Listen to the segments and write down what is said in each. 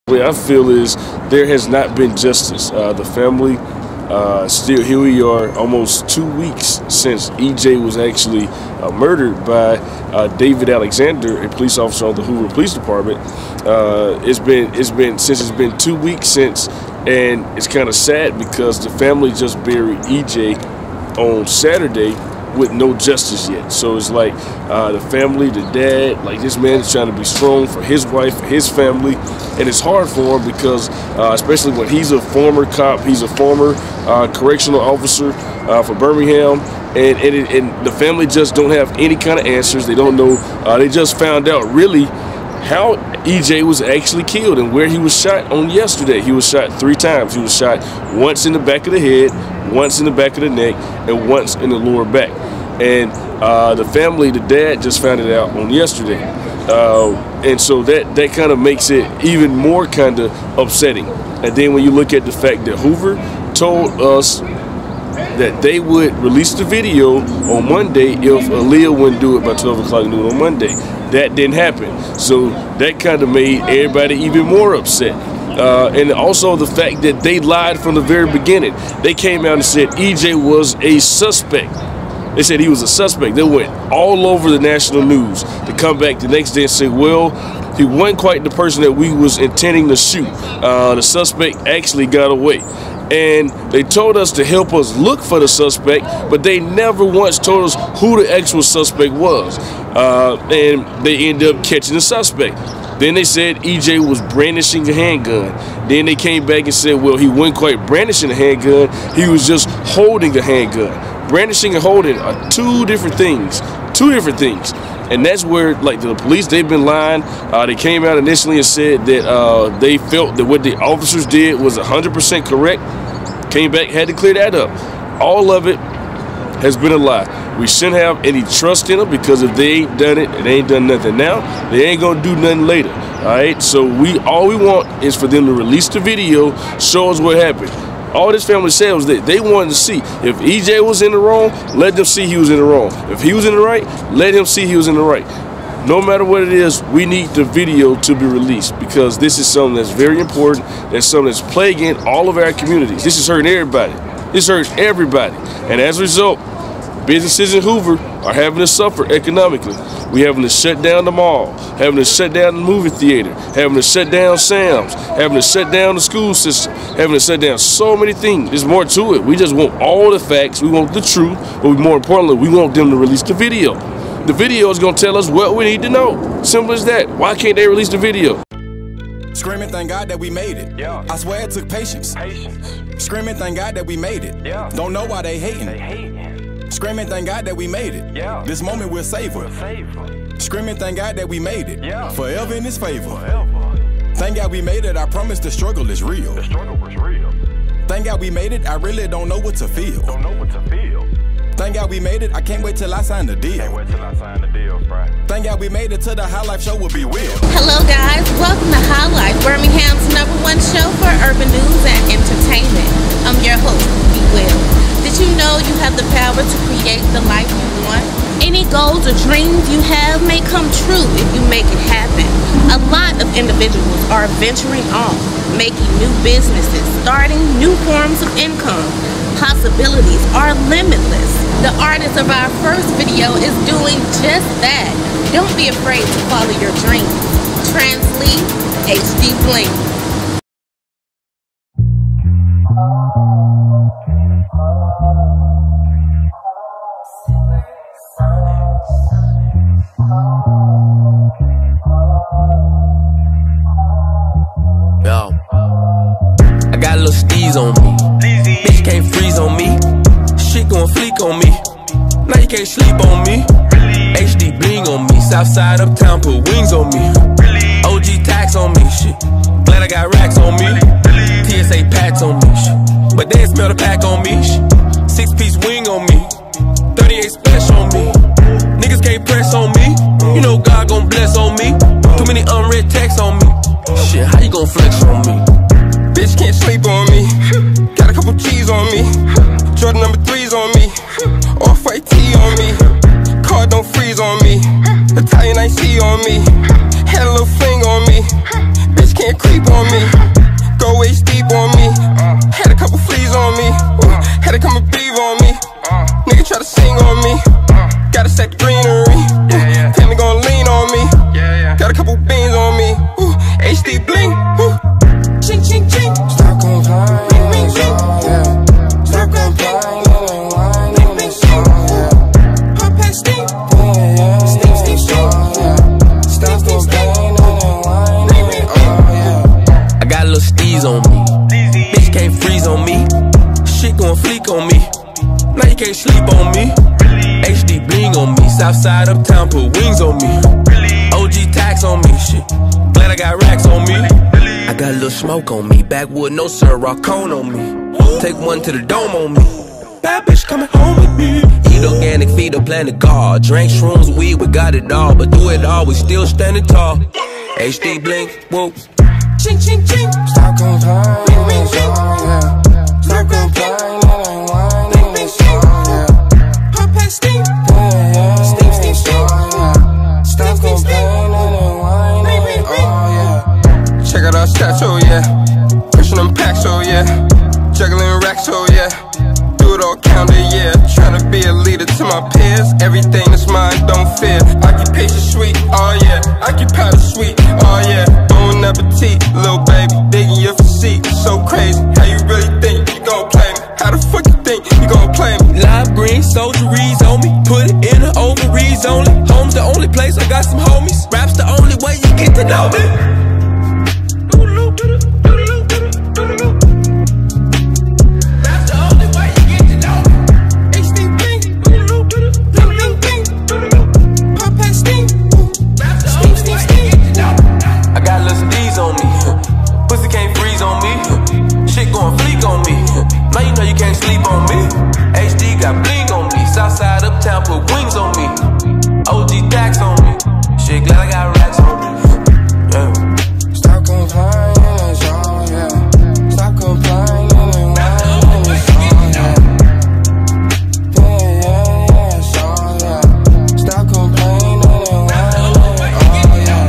The way I feel is there has not been justice. The family, still here we are almost 2 weeks since EJ was actually murdered by David Alexander, a police officer on the Hoover Police Department. It's been 2 weeks since, and it's kind of sad because the family just buried EJ on Saturday with no justice yet. So it's like the family, the dad, like this man is trying to be strong for his wife, for his family, and it's hard for him because especially when he's a former cop, he's a former correctional officer for Birmingham, and the family just don't have any kind of answers. They don't know. They just found out really how EJ was actually killed and where he was shot on yesterday. He was shot 3 times. He was shot once in the back of the head, once in the back of the neck, and once in the lower back. And the family, the dad, just found it out on yesterday. And so that kind of makes it even more kind of upsetting. And then when you look at the fact that Hoover told us that they would release the video on Monday if Aaliyah wouldn't do it by 12 o'clock noon on Monday. That didn't happen. So that kind of made everybody even more upset. And also the fact that they lied from the very beginning. They came out and said EJ was a suspect. They said he was a suspect. They went all over the national news to come back the next day and say, well, he wasn't quite the person that we was intending to shoot. The suspect actually got away. And they told us to help us look for the suspect, but they never once told us who the actual suspect was. And they ended up catching the suspect. Then they said EJ was brandishing a handgun. Then they came back and said, well, he wasn't quite brandishing a handgun. He was just holding a handgun. Brandishing and holding are two different things. And that's where, like, the police, they've been lying. They came out initially and said that they felt that what the officers did was 100% correct. Came back, had to clear that up. All of it has been a lie. We shouldn't have any trust in them because if they ain't done it, they ain't done nothing now, they ain't gonna do nothing later. All right, so all we want is for them to release the video, show us what happened. All this family said was that they wanted to see if EJ was in the wrong, let them see he was in the wrong. If he was in the right, let him see he was in the right. No matter what it is, we need the video to be released because this is something that's very important. That's something that's plaguing all of our communities. This is hurting everybody. This hurts everybody. And as a result, businesses in Hoover are having to suffer economically. We having to shut down the mall, having to shut down the movie theater, having to shut down Sam's, having to shut down the school system, having to shut down so many things. There's more to it. We just want all the facts. We want the truth, but more importantly, we want them to release the video. The video is going to tell us what we need to know. Simple as that. Why can't they release the video? Screaming, thank God that we made it. Yeah. I swear it took patience. Screaming, thank God that we made it. Yeah. Don't know why they hating. Screaming, thank God that we made it. Yeah. This moment we'll savor. Screaming, thank God that we made it. Yeah. Forever in His favor. Thank God we made it. I promise the struggle is real. The struggle was real. Thank God we made it. I really don't know what to feel. Thank God we made it. I can't wait till I sign the deal. Thank God we made it to the HighLife show will be real. Hello guys, welcome to HighLife, Birmingham's #1 show for urban news and entertainment. I'm your host, Be Will. Did you know you have the power to create the life you want? Any goals or dreams you have may come true if you make it happen. A lot of individuals are venturing off, making new businesses, starting new forms of income. Possibilities are limitless. The artist of our first video is doing just that. Don't be afraid to follow your dreams. Translate HD Bling. Yo, I got little steez on me. Bitch can't freeze on me. Shit gon' fleek on me. Now you can't sleep on me. HD bling on me. Southside uptown put wings on me. OG tax on me. Shit. Glad I got racks on me. TSA pats on me. Shit. But they smell the pack on me. Shit. 6-piece wing on me. 38 splash on me. Niggas can't press on me. You know God gon' bless on me. Too many unread texts on me. Shit, how you gon' flex on me? Bitch can't sleep on me. Got a couple G's on me. Jordan #3s on me. Off-white tee on me. Car don't freeze on me. Italian IC on me. Had a little fling on me. Bitch can't creep on me. D's on me. Bitch can't freeze on me. Shit gon' fleek on me. Now you can't sleep on me. HD bling on me. Southside uptown put wings on me. OG tax on me. Shit, glad I got racks on me. I got a little smoke on me. Backwood, no sir, rock cone on me. Take one to the dome on me. Bad bitch coming home with me. Eat organic, feed a planet God. Drank shrooms, weed, we got it all. But through it all, we still standing tall. HD blink, whoop. Ching, ching, ching. Stop complaining, yeah. Stop complaining, ain't whining, yeah. Pop past steam. Steam, steam, steam. Stop complaining, ain't whining, oh yeah. Check out our stats, oh yeah. Pushing them packs, oh yeah. Juggling racks, oh yeah. Do it all counted, yeah. Trying to be a leader to my peers. Everything that's mine, don't fear. Occupation sweet, oh yeah. Occupy the sweet, oh yeah. Bon appetit, little baby, digging your physique. So crazy, how you really think you gon' play me? How the fuck you think you gon' play me? Lime green, soldieries on me. Put it in the ovaries only. Home's the only place I got some homies. Rap's the only way you get to know me. Now you know you can't sleep on me. HD got bling on me. Southside uptown put wings on me. OG tax on me. Shit, glad I got racks on me. Yeah. Stop complaining, y'all, yeah. Stop complaining and whining, yeah. Yeah, y'all, yeah. Stop complaining and whining,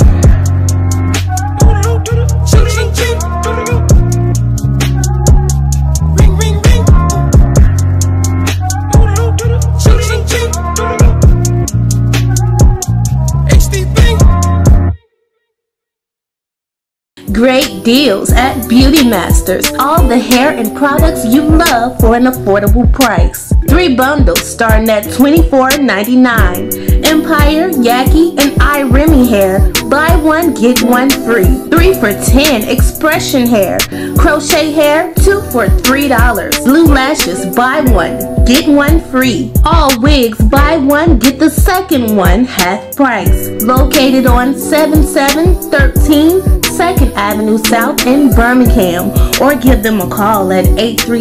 oh yeah. Ching, ching, ching. Great deals at Beauty Masters. All the hair and products you love for an affordable price. 3 bundles starting at $24.99. Empire, Yaki, and iRemy hair. Buy one, get one free. 3 for $10. Expression hair. Crochet hair, 2 for $3. Blue lashes, buy one, get one free. All wigs, buy one, get the second one half price. Located on 7713 2nd Avenue South in Birmingham, or give them a call at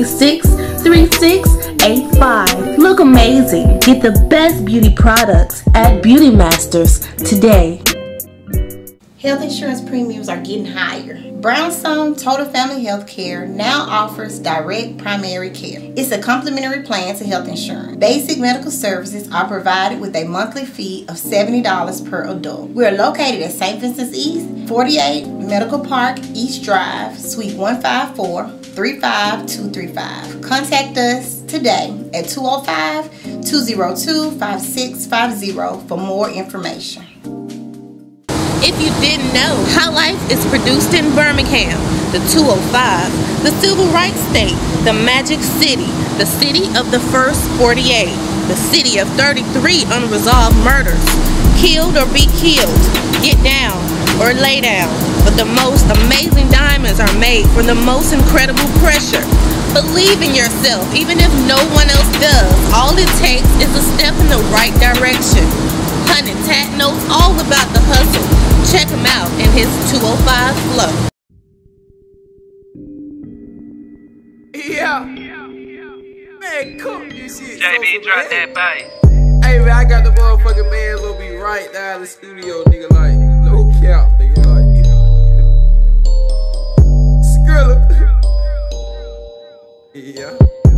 836-3685. Look amazing. Get the best beauty products at Beauty Masters today. Health insurance premiums are getting higher. Brownstone Total Family Health Care now offers direct primary care. It's a complimentary plan to health insurance. Basic medical services are provided with a monthly fee of $70 per adult. We are located at St. Vincent's East, 48 Medical Park, East Drive, Suite 154, 35235. Contact us today at 205-202-5650 for more information. If you didn't know, HighLife is produced in Birmingham, the 205, the Civil Rights State, the Magic City, the city of the first 48, the city of 33 unresolved murders. Killed or be killed, get down or lay down. But the most amazing diamonds are made from the most incredible pressure. Believe in yourself, even if no one else does. All it takes is a step in the right direction. Hunt and Tat knows all about the hustle. Check him out in his 205 flow. Yeah. Man, cook this shit. JB, drop that bass. Hey, man, I got the motherfucking man will be right down in the studio, nigga, like, no cap, nigga, like, Skrilla. Yeah.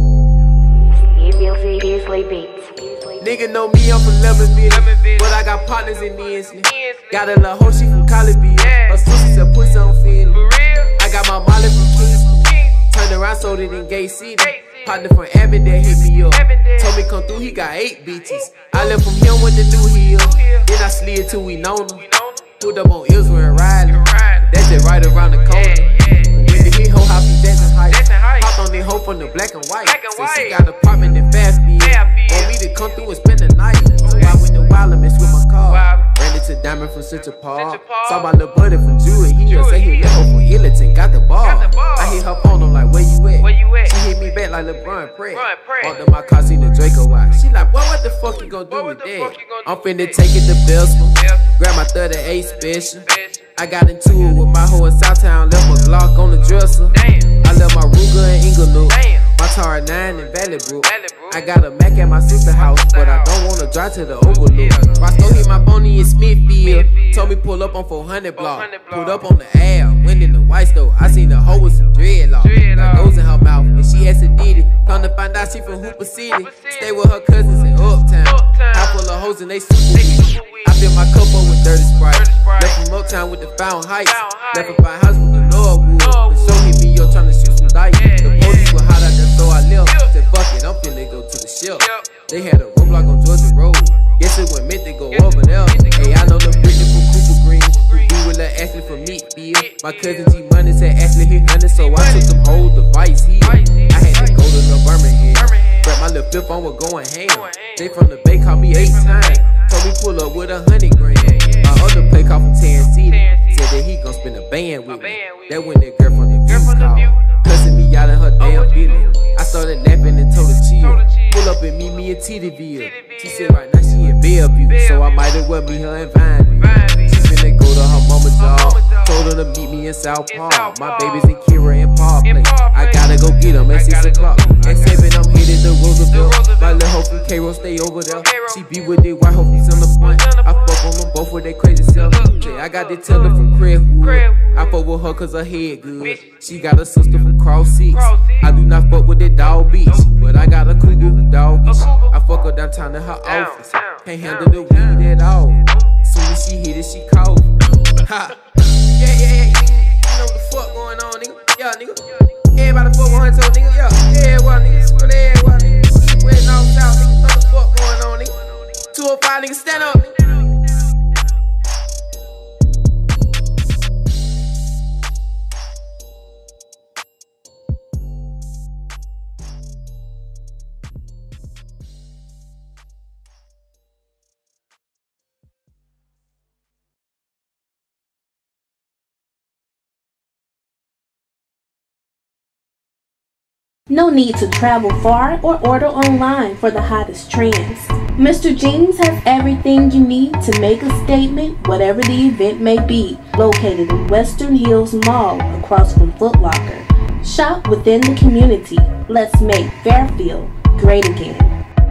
Nigga know me, I'm from Lemonville, but I got partners in Nisley. Got a little hoe, she from College. Her sister said pussy on feeling. I got my Molly from Kingston. Turned around, sold it in Gay City. Partner from Abingdon hit me up. Told me come through, he got 8 bitches. I left from him with the new heel. Then I slid till we known him. Put up on Israel and riding. That's it right around the corner. When the hit hoe house in Jackson Heights. Popped on the hoe from the black and white. Since she got an apartment in Fairfield. Want me to come through and spend the night. So I went to Wild and messed with my car. Ran into Central Park. Saw my little buddy from Jewel. He say he left from Hillington, got the ball. I run, pray. Under my car, seen the Draco watch. She like, boy, what the fuck you gonna do with that? I'm finna take it to Belsman. Grab my 38 special. I got into it with my hoe in Southtown. Left my Glock on the dresser. I left my Ruger in Inglewood. My Tar 9 in Valley Brook. I got a Mac at my sister's house, but I don't wanna drive to the Overlook. Roscoe hit my pony in Smithfield. Told me pull up on 400 block. Pulled up on the Ave, went in the white store. I seen the hoe with some dreadlocks. Got those in her mouth, and she asked it did it. Come to find out she from Hooper City. Stay with her cousins in Uptown. House full of hoes and they super weak. I fill my cup up with dirty Sprite. Left from Uptown with the Fountain Heights. Left from my house with the Norwood. The show hit me up trying to shoot some dice. The police were hot out there, so I left. Said fuck it, I'm finna go to the shelf. They had a roadblock on Georgia Road. Guess it wasn't meant to go over there. Hey, I know the Britney from Cooper Green. Be with Lil' Ashley from Meatfield. My cousin G Money said Ashley hit 100, so I took them whole device here. I had to go to the Birmingham. But my little flip on was going ham. They from the Bay called me 8 times. Told me pull up with 100 grand. My other play called from Tan City. Said that he gon' spend a band with me. That when that girl from the View called, cussing me out in her damn feeling. I started laughing and told her chill. Pull up and meet me in Tittyville. She said right now she in Bellevue, so I might as well meet her in Vineville. She finna go to her mama's job. Told her to meet me in South Park. My baby's in Kira and Park Place. I gotta go get them at 6 o'clock. At 7 I'm headed to Roosevelt. My little hoe from Cairo stay over there. She be with the white hoe on the front. I fuck on them both with that crazy self. I got the teller from Crestwood. I fuck with her cause her head good. She got a sister from Cross 6. I do not fuck with that dog beach, but I got a cougar who doggish. I fuck her downtown in her office. Can't handle the weed at all. Soon as she hit it, she cough. Ha. Yeah. You know what the fuck going on, nigga? Yeah, nigga. Everybody fuck 100, nigga. Yeah, everyone, nigga. Screw everyone, nigga. West, north, south, nigga. What the fuck going on, nigga? 205, nigga. Stand up, nigga. No need to travel far or order online for the hottest trends. Mr. Jeans has everything you need to make a statement, whatever the event may be. Located in Western Hills Mall across from Foot Locker. Shop within the community. Let's make Fairfield great again.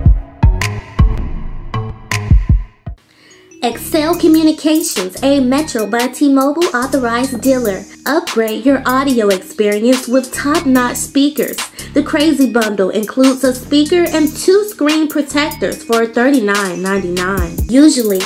Excel Communications, a Metro by T-Mobile authorized dealer. Upgrade your audio experience with top-notch speakers. The Crazy Bundle includes a speaker and 2 screen protectors for $39.99. Usually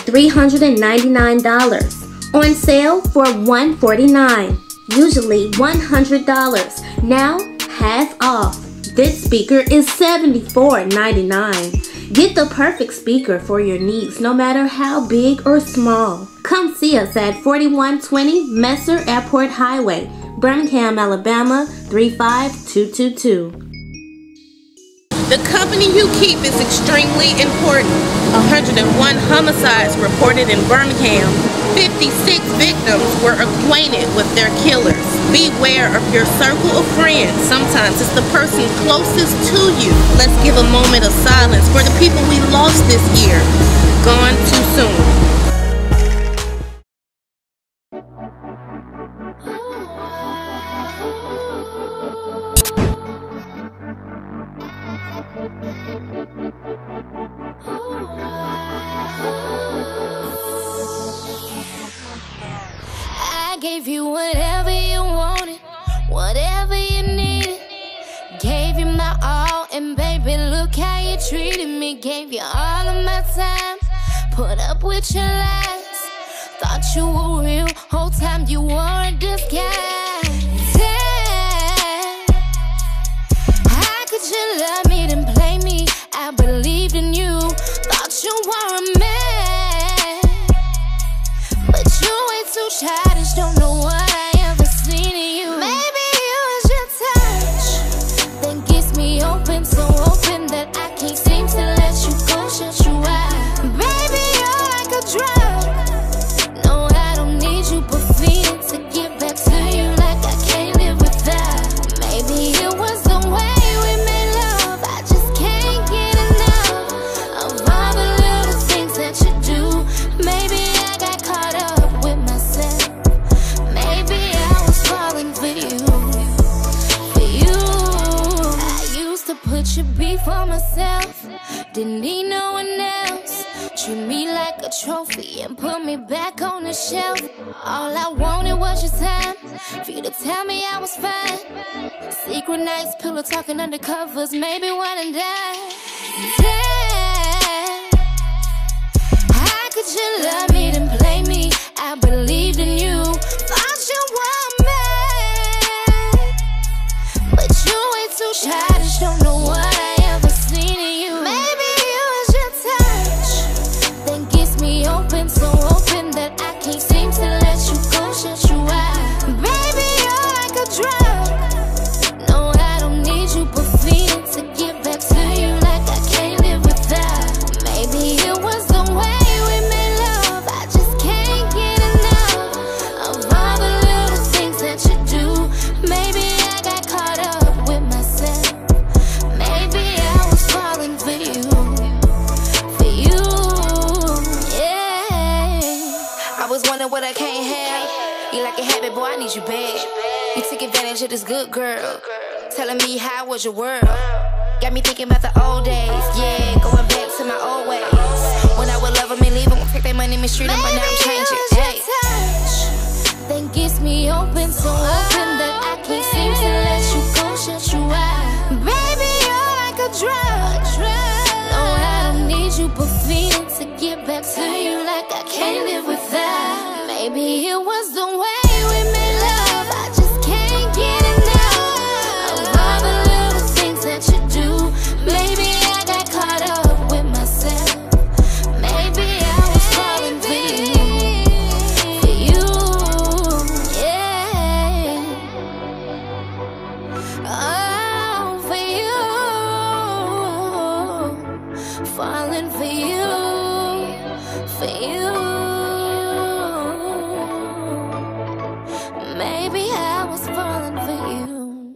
$399. On sale for $149. Usually $100. Now half off. This speaker is $74.99. Get the perfect speaker for your needs, no matter how big or small. Come see us at 4120 Messer Airport Highway, Birmingham, Alabama 35222. The company you keep is extremely important. 101 homicides reported in Birmingham. 56 victims were acquainted with their killers. Beware of your circle of friends. Sometimes it's the person closest to you. Let's give a moment of silence for the people we lost this year. Gone too soon. I gave you whatever you wanted, whatever you needed. Gave you my all, and baby, look how you treated me. Gave you all of my time, put up with your lies. Thought you were real, whole time you wore a disguise. Damn, how could you love me then play me? I believed in you, thought you were a man, but you ain't too childish, don't know what I ever seen in you. Maybe it was your touch that gets me open, so open that I can't seem to let you go, shut you out. Baby, you're like a drug. No, I don't need you, but feeling to get back to you like I can't live without. Maybe it was the way we made love. for myself. Didn't need no one else. Treat me like a trophy and put me back on the shelf. All I wanted was your time, for you to tell me I was fine. Secret nights, pillow talking under covers, maybe one and done. Damn, how could you love me then play me? I believed in you, thought you were mine, but you ain't too childish, don't know what I ever seen in you. Maybe it was your touch that gets me open, so open that I can't seem to let you go, shut you out. Baby, you're like a drug. No, I don't need you, but feeling to get back to you like I can't live without. Maybe it was the way we made love, I just can't get enough of all the little things that you do. Maybe I got caught up with myself. Maybe I was falling for you, yeah. I was wondering what I can't have. You like a habit, boy, I need you bad. You took advantage of this good girl, telling me how was your world. Got me thinking about the old days, yeah, going back to my old ways. When I would love them and leave them, take their money, mistreat them, but now I'm changing. Hey, touch that gets me open, so open that I can't seem to let you go, shut you out. Baby, you're like a drug. No, I don't need you, but feeling to get back to you like I can't live without. Maybe it was the way we made love, I just can't get enough of all the little things that you do. Maybe I got caught up with myself. Maybe I was falling for you, yeah. Oh, for you, falling for you, for you. Maybe I was falling for you.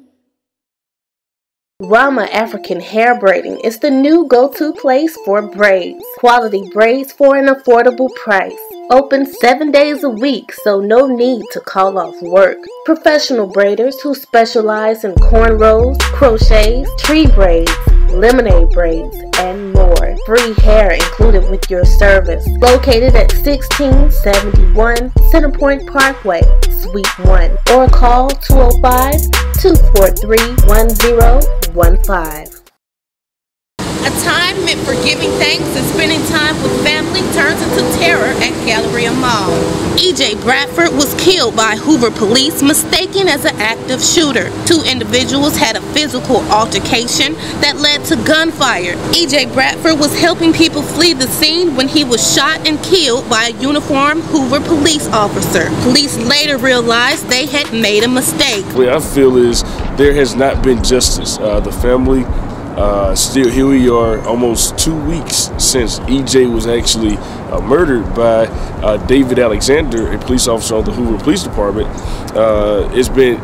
Rama African Hair Braiding is the new go-to place for braids. Quality braids for an affordable price. Open 7 days a week, so no need to call off work. Professional braiders who specialize in cornrows, crochets, tree braids, lemonade braids, and more. Free hair included with your service. Located at 1671 Centerpoint Parkway, Suite 1. Or call 205-243-1015. A time meant for giving thanks and spending time with family turns into terror at Galleria Mall. EJ Bradford was killed by Hoover police mistaken as an active shooter. Two individuals had a physical altercation that led to gunfire. EJ Bradford was helping people flee the scene when he was shot and killed by a uniformed Hoover police officer. Police later realized they had made a mistake. What I feel is there has not been justice. The family still, here we are almost 2 weeks since EJ was actually murdered by David Alexander, a police officer on the Hoover Police Department. It's been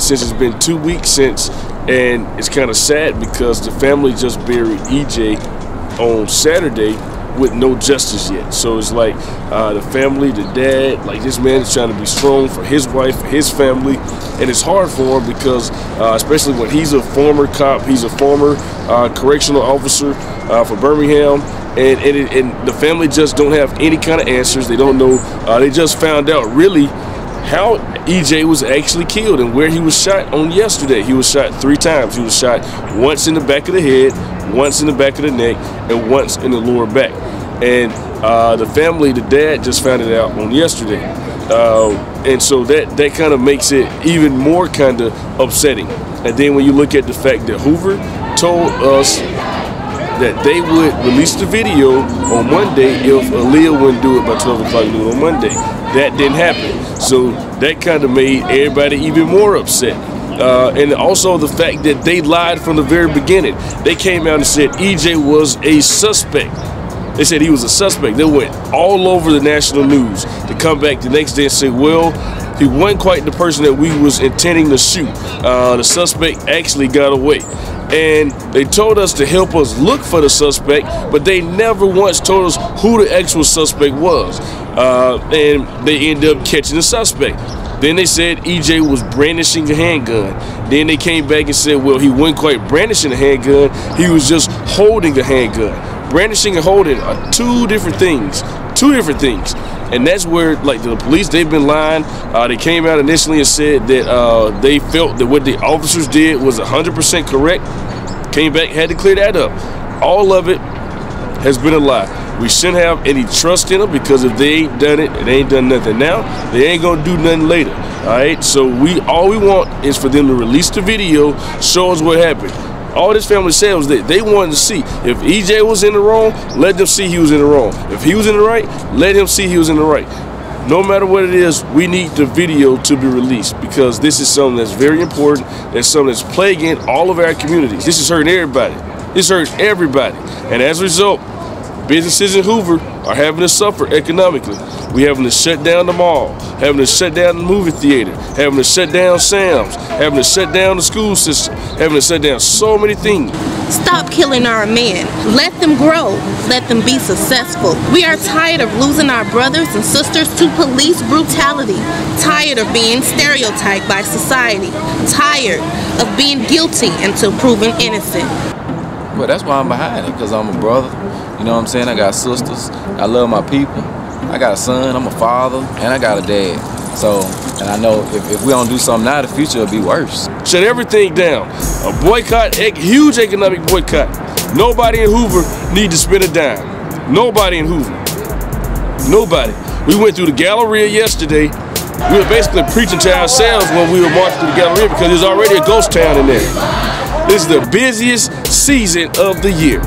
2 weeks since, and it's kind of sad because the family just buried EJ on Saturday with no justice yet. So it's like the family, the dad, like this man is trying to be strong for his wife, for his family, and it's hard for him because especially when he's a former cop, he's a former correctional officer for Birmingham, and the family just don't have any kind of answers. They don't know. They just found out really how EJ was actually killed and where he was shot on yesterday. He was shot 3 times. He was shot once in the back of the head, once in the back of the neck, and once in the lower back. And the family, the dad, just found it out on yesterday. And so that kind of makes it even more kind of upsetting. And then when you look at the fact that Hoover told us that they would release the video on Monday if Aaliyah wouldn't do it by 12 o'clock noon on Monday. That didn't happen. So that kind of made everybody even more upset. And also the fact that they lied from the very beginning. They came out and said EJ was a suspect. They said he was a suspect. They went all over the national news to come back the next day and say, well, he wasn't quite the person that we was intending to shoot. The suspect actually got away. And they told us to help us look for the suspect, but they never once told us who the actual suspect was. And they ended up catching the suspect. Then they said EJ was brandishing a handgun. Then they came back and said, well, he wasn't quite brandishing a handgun. He was just holding a handgun. Brandishing and holding are two different things. Two different things. And that's where, like, the police, they've been lying. They came out initially and said that they felt that what the officers did was 100% correct. Came back, had to clear that up. All of it has been a lie. We shouldn't have any trust in them, because if they ain't done it, they ain't done nothing now, they ain't gonna do nothing later. All right, so all we want is for them to release the video, show us what happened. All this family said was that they wanted to see if EJ was in the wrong, let them see he was in the wrong. If he was in the right, let him see he was in the right. No matter what it is, we need the video to be released, because this is something that's very important. That's something that's plaguing all of our communities. This is hurting everybody. This hurts everybody. And as a result, businesses in Hoover are having to suffer economically. We having to shut down the mall, having to shut down the movie theater, having to shut down Sam's, having to shut down the school system, having to shut down so many things. Stop killing our men. Let them grow. Let them be successful. We are tired of losing our brothers and sisters to police brutality. Tired of being stereotyped by society. Tired of being guilty until proven innocent. Well, that's why I'm behind it, because I'm a brother. You know what I'm saying? I got sisters. I love my people. I got a son. I'm a father. And I got a dad. So, and I know if we don't do something now, the future will be worse. Shut everything down. A boycott, huge economic boycott. Nobody in Hoover need to spend a dime. Nobody in Hoover. Nobody. We went through the Galleria yesterday. We were basically preaching to ourselves when we were marching through the Galleria, because there's already a ghost town in there. This is the busiest season of the year.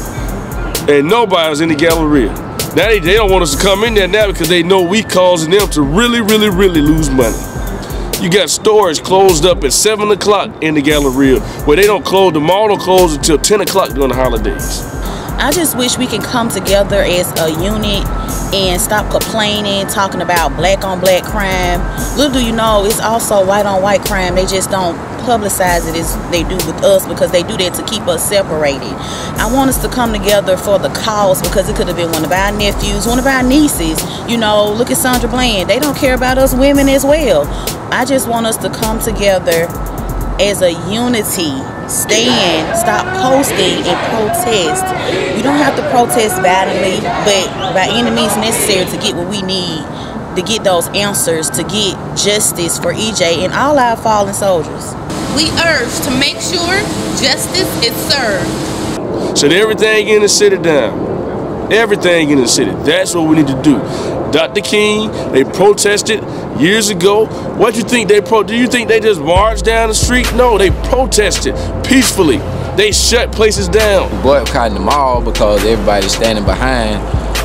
And nobody's in the Galleria. Now they don't want us to come in there now, because they know we causing them to really lose money. You got stores closed up at 7 o'clock in the Galleria, where they don't close, the mall don't close until 10 o'clock during the holidays. I just wish we can come together as a unit and stop complaining, talking about black on black crime. Little do you know, it's also white on white crime. They just don't publicize it as they do with us, because they do that to keep us separated. I want us to come together for the cause, because it could have been one of our nephews, one of our nieces. You know, look at Sandra Bland. They don't care about us women as well. I just want us to come together as a unity. Stand, stop posting and protest. We don't have to protest violently, but by any means necessary to get what we need, to get those answers, to get justice for EJ and all our fallen soldiers. We urge to make sure justice is served. Shut everything in the city down. Everything in the city. That's what we need to do. Dr. King, they protested years ago. What do you think they do you think they just marched down the street? No, they protested peacefully. They shut places down. Boycotting the mall because everybody's standing behind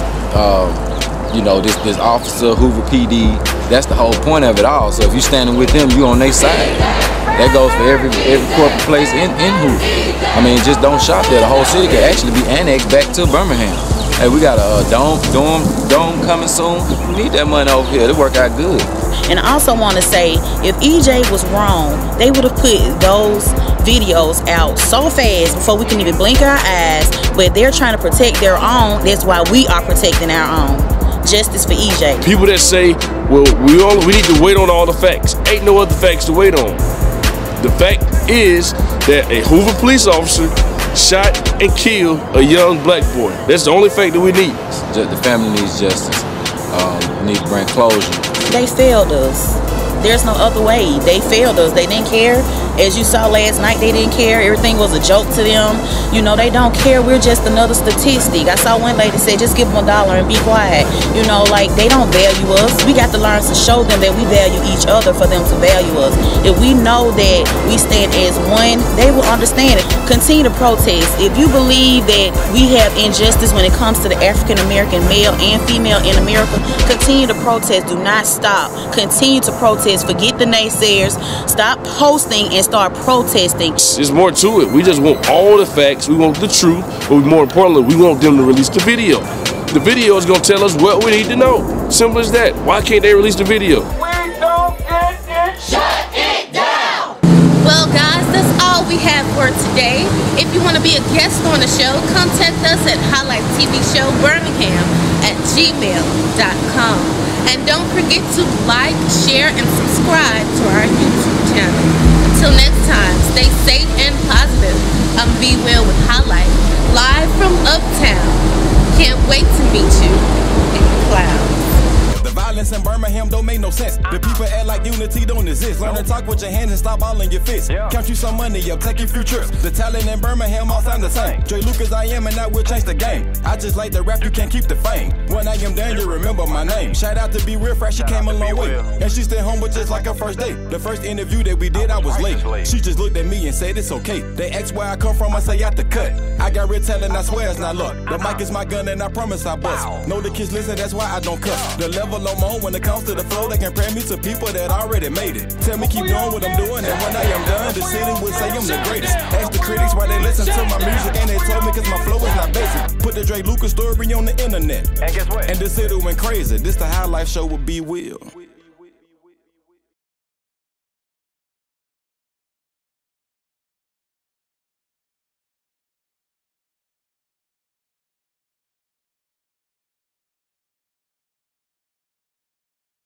you know, this officer, Hoover PD. That's the whole point of it all. So if you're standing with them, you're on their side. That goes for every corporate place in Hoover. I mean, just don't shop there. The whole city could actually be annexed back to Birmingham. Hey, we got a dome coming soon. We need that money over here. It work out good. And I also want to say, if EJ was wrong, they would have put those videos out so fast before we can even blink our eyes. But they're trying to protect their own. That's why we are protecting our own. Justice for EJ. People that say, well, we need to wait on all the facts. Ain't no other facts to wait on. The fact is that a Hoover police officer shot and killed a young black boy. That's the only fact that we need. The family needs justice. We need to bring closure. They failed us. There's no other way. They failed us. They didn't care. As you saw last night, they didn't care. Everything was a joke to them. You know, they don't care. We're just another statistic. I saw one lady say, just give them $1 and be quiet. You know, like, they don't value us. We got to learn to show them that we value each other for them to value us. If we know that we stand as one, they will understand it. Continue to protest. If you believe that we have injustice when it comes to the African American male and female in America, continue to protest. Do not stop. Continue to protest. Forget the naysayers. Stop posting and start protesting. There's more to it. We just want all the facts. We want the truth. But more importantly, we want them to release the video. The video is going to tell us what we need to know. Simple as that. Why can't they release the video? We don't get it. Shut it down. Well, guys, that's all we have for today. If you want to be a guest on the show, contact us at HighLife TV Show Birmingham at gmail.com. And don't forget to like, share, and subscribe to our YouTube channel. Until next time, stay safe and positive. I'm Be Well with HighLife, live from Uptown. Can't wait to meet you in the clouds. The violence in Birmingham don't make no sense. The people act like unity don't exist. Learn to talk with your hands and stop all in your fists. Count you some money up, take a few trips. The talent in Birmingham all sound the same. Dre Lucas I am and I will change the game. I just like the rap, you can't keep the fame. When I am done, you remember my name. Shout out to Be Real Fresh, she came a long way. And she stayed home with just like her first day. The first interview that we did, I was late. She just looked at me and said it's okay. They asked where I come from, I say out the cut. I got real talent, I swear it's not luck. The mic is my gun and I promise I bust. Know the kids listen, that's why I don't cuss. The level I'm on when it comes to the flow, they compare me to people that already made it. Tell me keep doing what I'm doing, and when I am done, the city will say I'm the greatest. Ask the critics why they listen to my music, and they told me cause my flow is not basic. Put the Dre Lucas story on the internet, and guess what? And the city went crazy. This the HighLife show with Be Will.